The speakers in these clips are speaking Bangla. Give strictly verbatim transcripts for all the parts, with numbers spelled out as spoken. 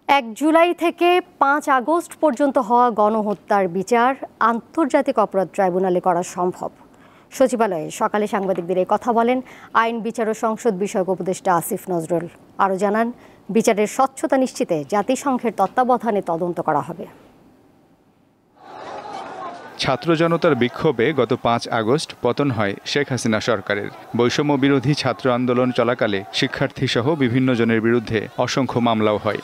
এক জুলাই থেকে পাঁচ আগস্ট পর্যন্ত হওয়া গণহত্যার বিচার আন্তর্জাতিক অপরাধ ট্রাইব্যুনালে করা সম্ভব। সচিবালয়ে সকালে সাংবাদিকদের এই কথা বলেন আইন বিচার ও সংসদ বিষয়ক উপদেষ্টা আসিফ নজরুল। আরও জানান, বিচারের স্বচ্ছতা নিশ্চিতে জাতিসংঘের তত্ত্বাবধানে তদন্ত করা হবে। ছাত্র জনতার বিক্ষোভে গত পাঁচ আগস্ট পতন হয় শেখ হাসিনা সরকারের। বৈষম্য বিরোধী ছাত্র আন্দোলন চলাকালে শিক্ষার্থী সহ বিভিন্ন জনের বিরুদ্ধে অসংখ্য মামলাও হয়।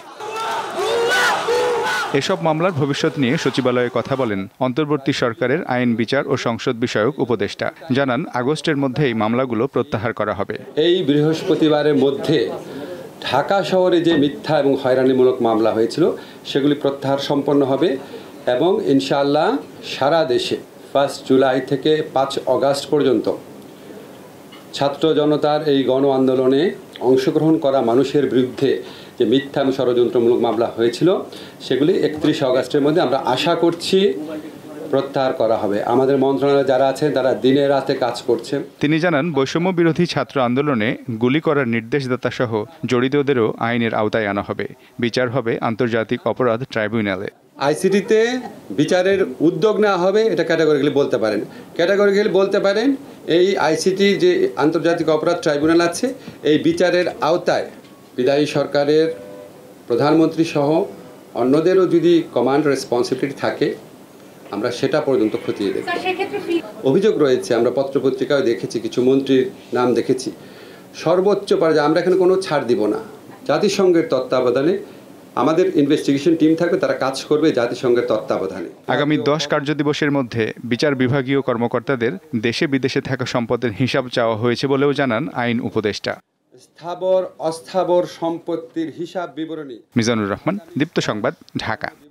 এসব মামলার ভবিষ্যৎ নিয়ে সচিবালয়ে কথা বলেন অন্তর্বর্তী সরকারের আইন বিচার ও সংসদ বিষয়ক উপদেষ্টা। জানান, আগস্টের মধ্যেই মামলাগুলো প্রত্যাহার করা হবে। এই বৃহস্পতিবারের মধ্যে ঢাকা শহরে যে মিথ্যা এবং হয়রানিমূলক মামলা হয়েছিল সেগুলি প্রত্যাহার সম্পন্ন হবে এবং ইনশাআল্লাহ সারা দেশে ফার্স্ট জুলাই থেকে পাঁচ আগস্ট পর্যন্ত ছাত্র জনতার এই গণ আন্দোলনে অংশগ্রহণ করা মানুষের বিরুদ্ধে যে মিথ্যা এবং ষড়যন্ত্রমূলক মামলা হয়েছিল সেগুলি একত্রিশ আগস্টের মধ্যে আমরা আশা করছি প্রত্যাহার করা হবে। আমাদের মন্ত্রণালয়ে যারা আছেন তারা দিনে রাতে কাজ করছে। তিনি জানান, বৈষম্য বিরোধী ছাত্র আন্দোলনে গুলি করার নির্দেশদাতা সহ জড়িতদেরও আইনের আওতায় আনা হবে। বিচার হবে আন্তর্জাতিক অপরাধ ট্রাইব্যুনালে। আইসিটিতে বিচারের উদ্যোগ নেওয়া হবে, এটা ক্যাটাগরিক্যালি বলতে পারেন। ক্যাটাগরিক্যালি বলতে পারেন এই আইসিটি যে আন্তর্জাতিক অপরাধ ট্রাইব্যুনাল আছে এই বিচারের আওতায় বিদায়ী সরকারের প্রধানমন্ত্রী সহ অন্যদেরও যদি কমান্ড রেসপন্সিবিলিটি থাকে আমরা সেটা পর্যন্ত খতিয়ে দেখব। অভিযোগ রয়েছে, আমরা পত্রপত্রিকায় দেখেছি, কিছু মন্ত্রীর নাম দেখেছি। সর্বোচ্চ পর্যায়ে আমরা এখানে কোনো ছাড় দিব না। জাতিসংঘের তত্ত্বাবধানে আমাদের ইনভেস্টিগেশন টিম থাকবে, তারা কাজ করবে জাতিসংঘের তত্ত্বাবধানে। আগামী দশ কার্যদিবসের মধ্যে বিচার বিভাগীয় কর্মকর্তাদের দেশে বিদেশে থাকা সম্পদের হিসাব চাওয়া হয়েছে বলেও জানান আইন উপদেষ্টা। স্থাবর অস্থাবর সম্পত্তির হিসাব বিবরণী। মিজানুর রহমান, দীপ্ত সংবাদ, ঢাকা।